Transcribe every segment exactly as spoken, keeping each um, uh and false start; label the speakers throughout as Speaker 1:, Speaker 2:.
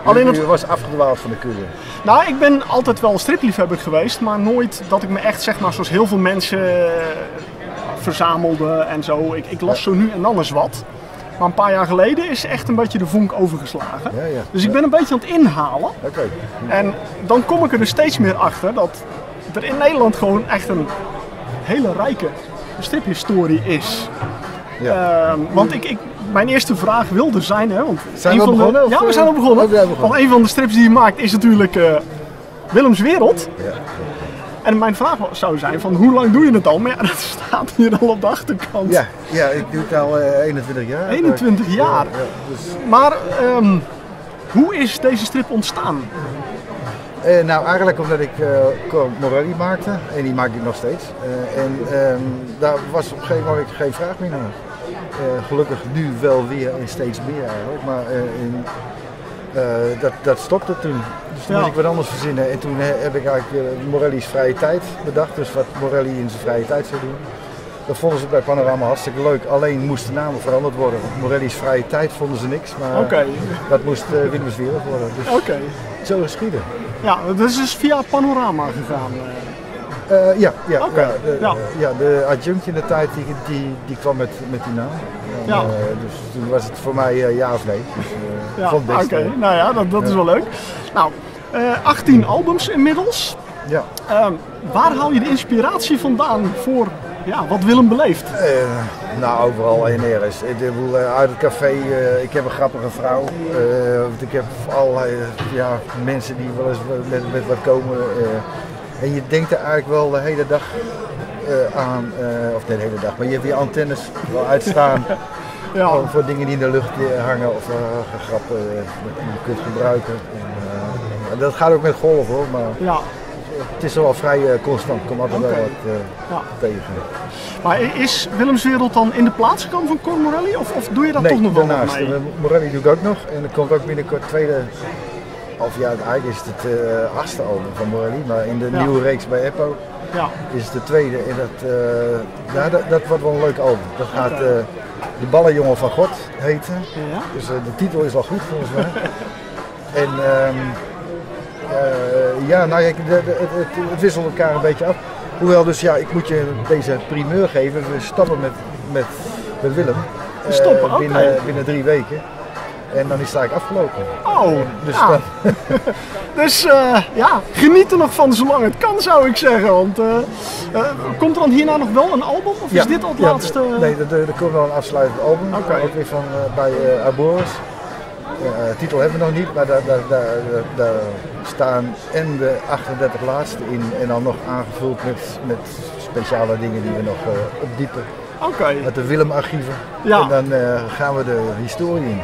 Speaker 1: Alleen
Speaker 2: het... Je was afgedwaald van de kudde.
Speaker 1: Nou, ik ben altijd wel stripliefhebber geweest, maar nooit dat ik me echt, zeg maar, zoals heel veel mensen uh, verzamelde en zo. Ik, ik las zo nu en dan eens wat. Maar een paar jaar geleden is echt een beetje de vonk overgeslagen.
Speaker 2: Ja, ja.
Speaker 1: Dus ik ben een beetje aan het inhalen.
Speaker 2: Okay.
Speaker 1: En dan kom ik er dus steeds meer achter dat er in Nederland gewoon echt een hele rijke striphistorie is. Ja. Uh, want ik, ik, mijn eerste vraag wilde zijn, hè, want
Speaker 2: zijn we al begonnen?
Speaker 1: De, ja, we zijn al begonnen.
Speaker 2: Oh, begonnen.
Speaker 1: Want een van de strips die je maakt is natuurlijk uh, Willems Wereld. Ja. En mijn vraag zou zijn van hoe lang doe je het al? Maar ja, dat staat hier al op de achterkant.
Speaker 2: Ja, ja ik doe het al uh, eenentwintig jaar.
Speaker 1: eenentwintig jaar. Ja, ja, dus... Maar um, hoe is deze strip ontstaan?
Speaker 2: Uh, nou, eigenlijk omdat ik uh, Morelli maakte en die maak ik nog steeds. Uh, en um, daar was op een gegeven moment geen vraag meer naar. Uh, gelukkig nu wel weer en steeds meer eigenlijk, maar uh, in, uh, dat, dat stopte toen. Dus toen ja. moest ik wat anders verzinnen en toen heb ik eigenlijk uh, Morelli's vrije tijd bedacht, dus wat Morelli in zijn vrije tijd zou doen. Dat vonden ze bij Panorama hartstikke leuk, alleen moest de naam veranderd worden. Want Morelli's vrije tijd vonden ze niks, maar
Speaker 1: okay.
Speaker 2: dat moest uh, Willems Wereld worden. Dus
Speaker 1: okay.
Speaker 2: zo geschieden.
Speaker 1: Ja, dat is dus via Panorama gegaan.
Speaker 2: Uh, ja, ja,
Speaker 1: okay.
Speaker 2: ja, de,
Speaker 1: ja.
Speaker 2: ja, de adjunct in de tijd die, die, die kwam met, met die naam. En,
Speaker 1: ja.
Speaker 2: uh, dus toen was het voor mij uh, ja of nee. Dus, uh,
Speaker 1: ja, oké. Okay. Nou ja, dat, dat ja. is wel leuk. Nou, uh, achttien albums inmiddels.
Speaker 2: Ja.
Speaker 1: Uh, waar haal je de inspiratie vandaan voor ja, wat Willem beleeft?
Speaker 2: Uh, nou, overal en nergens. Uh, uit het café, uh, ik heb een grappige vrouw. Uh, ik heb allerlei uh, ja, mensen die wel eens met, met wat komen. Uh, En je denkt er eigenlijk wel de hele dag uh, aan, uh, of nee, de hele dag, maar je hebt je antennes wel uitstaan ja. voor, voor dingen die in de lucht hangen of uh, grappen uh, die je kunt gebruiken. En, uh, dat gaat ook met golven hoor, maar
Speaker 1: ja.
Speaker 2: het is wel vrij uh, constant, komt altijd okay. wel wat uh, ja. tegen.
Speaker 1: Maar is Willems Wereld dan in de plaats gekomen van Cor Morelli of, of doe je dat
Speaker 2: nee,
Speaker 1: toch nog wel
Speaker 2: daarnaast.
Speaker 1: mee?
Speaker 2: Morelli doe ik ook nog en er komt ook binnenkort tweede. Of ja, eigenlijk is het het uh, achtste album van Morelli, maar in de ja. nieuwe reeks bij Eppo ja. is het de tweede. En dat, uh, nou, dat, dat wordt wel een leuk album. Dat gaat uh, De Ballenjongen van God heten. Ja. Dus uh, de titel is al goed volgens mij. en um, uh, ja, nou ja, de, de, het, het, het wisselt elkaar een beetje af. Hoewel dus ja, ik moet je deze primeur geven. We stoppen met, met, met Willem.
Speaker 1: Uh, stoppen, okay.
Speaker 2: binnen, binnen drie weken. En dan is het eigenlijk afgelopen.
Speaker 1: Oh, dus, ja. dan... dus uh, ja, geniet er nog van zolang het kan zou ik zeggen. Want uh, uh, komt er dan hierna nog wel een album of ja. is dit al het
Speaker 2: ja,
Speaker 1: laatste?
Speaker 2: Nee, er, er komt wel een afsluitend album.
Speaker 1: Okay.
Speaker 2: Ook weer van uh, bij uh, Arboris. Uh, titel hebben we nog niet, maar daar, daar, daar, daar staan en de achtendertig laatste in. En dan nog aangevuld met, met speciale dingen die we nog uh, opdiepen.
Speaker 1: Okay.
Speaker 2: Met de Willem archieven.
Speaker 1: Ja.
Speaker 2: En dan uh, gaan we de historie in.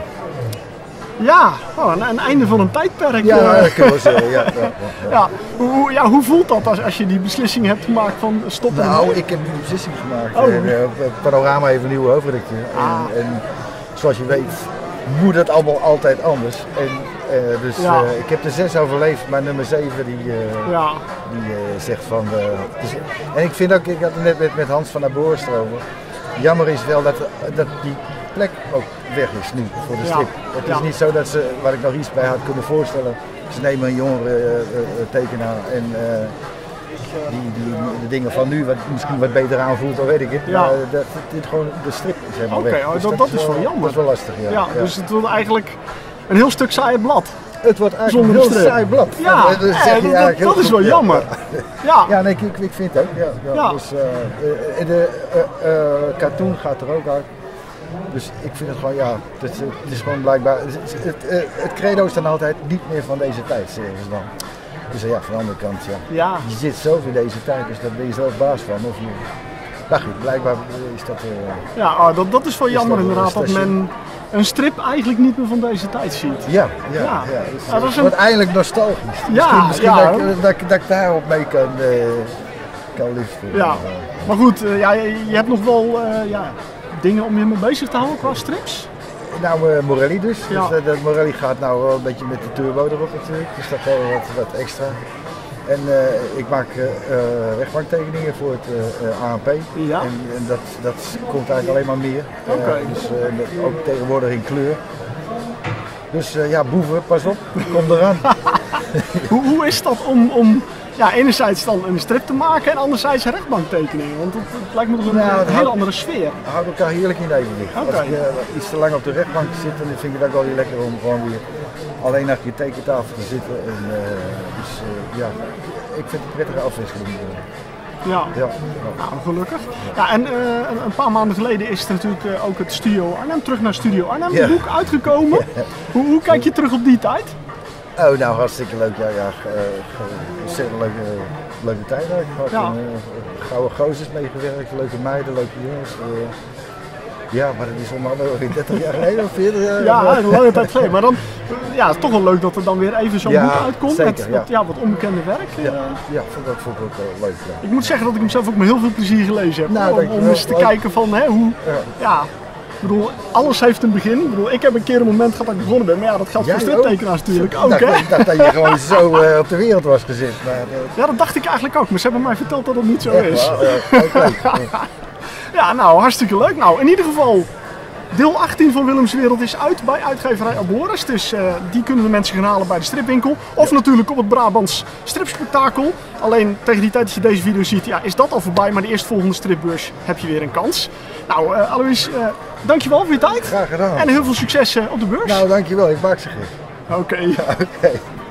Speaker 1: Ja, oh, een, een einde van een tijdperk.
Speaker 2: Ja, dat kan wel zeggen. Ja, ja, ja, ja.
Speaker 1: ja, hoe, ja, hoe voelt dat als, als je die beslissing hebt gemaakt van stoppen?
Speaker 2: Nou, ik heb die beslissing gemaakt.
Speaker 1: Oh.
Speaker 2: En, uh, Panorama heeft een nieuwe hoofdredacteur.
Speaker 1: Ah.
Speaker 2: En, en zoals je weet moet het allemaal altijd anders. En, uh, dus ja. uh, ik heb er zes overleefd, maar nummer zeven die, uh,
Speaker 1: ja.
Speaker 2: die uh, zegt van... Uh, dus, en ik vind ook, ik had het net met, met Hans van Arboris erover. Jammer is wel dat, dat die plek ook weg is nu voor de strip. Ja. Het is ja. niet zo dat ze, waar ik nog iets bij had kunnen voorstellen, ze nemen een jongere uh, uh, tekenaar en uh, die, die de dingen van nu wat misschien wat beter aanvoelt, dan weet ik het.
Speaker 1: Ja.
Speaker 2: Maar dat, dit gewoon de strip is helemaal
Speaker 1: okay,
Speaker 2: weg.
Speaker 1: Oh,
Speaker 2: dus
Speaker 1: dat,
Speaker 2: dat,
Speaker 1: dat
Speaker 2: is
Speaker 1: is wel jammer.
Speaker 2: Dat is wel lastig, ja.
Speaker 1: ja,
Speaker 2: ja.
Speaker 1: Dus het wordt eigenlijk een heel stuk saai blad.
Speaker 2: Het wordt eigenlijk een heel saai blad.
Speaker 1: Ja, ja, dat, zeg je dat, dat, dat is wel jammer.
Speaker 2: Ja, ja nee, ik, ik vind het ook. Ja, ja. Ja. Dus, uh, de uh, uh, cartoon gaat er ook uit. Dus ik vind het gewoon, ja, het, het is gewoon blijkbaar, het, het, het, het credo is dan altijd niet meer van deze tijd, zeggen ze dan. Dus ja, van de andere kant, ja,
Speaker 1: ja.
Speaker 2: je zit zelf in deze tijd, dus daar ben je zelf baas van. Of je, nou goed, blijkbaar is dat... Uh,
Speaker 1: ja, oh, dat, dat is wel jammer dat, inderdaad, dat men een strip eigenlijk niet meer van deze tijd ziet.
Speaker 2: Ja, ja, ja. ja. Dus, ja dat is een... wordt eindelijk nostalgisch.
Speaker 1: Ja,
Speaker 2: misschien misschien
Speaker 1: ja,
Speaker 2: dat, ik, dat, dat ik daarop mee kan, uh, kan liften.
Speaker 1: Ja, uh, maar goed, uh, ja, je, je hebt nog wel... Uh, ja, dingen om je mee bezig te houden qua strips?
Speaker 2: Nou, uh, Morelli dus.
Speaker 1: Ja.
Speaker 2: dus uh, dat Morelli gaat nou wel een beetje met de turbo erop natuurlijk. Dus dat wel wat, wat extra. En uh, ik maak uh, uh, rechtbanktekeningen voor het uh, A N P.
Speaker 1: Ja.
Speaker 2: En, en dat, dat komt eigenlijk alleen maar meer.
Speaker 1: Okay.
Speaker 2: Uh, dus uh, ook tegenwoordig in kleur. Dus uh, ja, boeven, pas op, kom eraan.
Speaker 1: hoe, hoe is dat om, om ja, enerzijds dan een strip te maken en anderzijds rechtbanktekeningen? Want het, het lijkt me toch een, nou, een hele houdt, andere sfeer.
Speaker 2: We houden elkaar heerlijk in evenwicht. Okay. Als ik uh, iets te lang op de rechtbank zit, dan vind ik het ook wel weer lekker om gewoon weer alleen achter je tekentafel te zitten. En, uh, dus uh, ja, ik vind het een prettige afwisseling.
Speaker 1: Ja, ja. Nou, gelukkig. Ja, en uh, een paar maanden geleden is er natuurlijk uh, ook het Studio Arnhem, terug naar Studio Arnhem, ja. boek uitgekomen. Ja. Hoe, hoe kijk je terug op die tijd?
Speaker 2: Oh, nou hartstikke leuk. Ja, ja, ontzettend leuke, leuke tijd eigenlijk. Ja. En, uh, gouden gozers meegewerkt, leuke meiden, leuke jongens. Uh, Ja, maar dat is onderhand dertig jaar geleden of veertig jaar.
Speaker 1: Ja, een lange tijd geleden. Maar dan, ja, het is toch wel leuk dat er dan weer even zo'n
Speaker 2: ja,
Speaker 1: boek uitkomt
Speaker 2: zeker,
Speaker 1: met
Speaker 2: ja.
Speaker 1: Wat, ja, wat onbekende werk.
Speaker 2: Ja, uh, ja vond dat vond ik ook uh, leuk. Ja.
Speaker 1: Ik moet zeggen dat ik hem zelf ook met heel veel plezier gelezen heb. Nou, om, om eens te leuk. kijken van hè, hoe, ja. ja, ik bedoel, alles heeft een begin. Ik bedoel, ik heb een keer een moment gehad dat ik begonnen ben, maar ja, dat geldt voor striptekenaars natuurlijk ook.
Speaker 2: Ik dacht, dacht dat je gewoon zo uh, op de wereld was gezet. Maar, uh...
Speaker 1: Ja, dat dacht ik eigenlijk ook, maar ze hebben mij verteld dat het niet zo
Speaker 2: Echt,
Speaker 1: is.
Speaker 2: Wow, ja, okay.
Speaker 1: Ja, nou, hartstikke leuk. Nou, in ieder geval, deel achttien van Willems Wereld is uit bij uitgeverij Aboris. Dus uh, die kunnen de mensen gaan halen bij de stripwinkel. Of ja. natuurlijk op het Brabants Stripspektakel. Alleen tegen die tijd dat je deze video ziet, ja, is dat al voorbij. Maar de eerstvolgende stripbeurs heb je weer een kans. Nou, uh, Alois, uh, dankjewel voor je tijd.
Speaker 2: Graag gedaan.
Speaker 1: En heel veel succes uh, op de beurs.
Speaker 2: Nou, dankjewel. Ik maak ze graag.
Speaker 1: Oké. Okay.
Speaker 2: Ja, okay.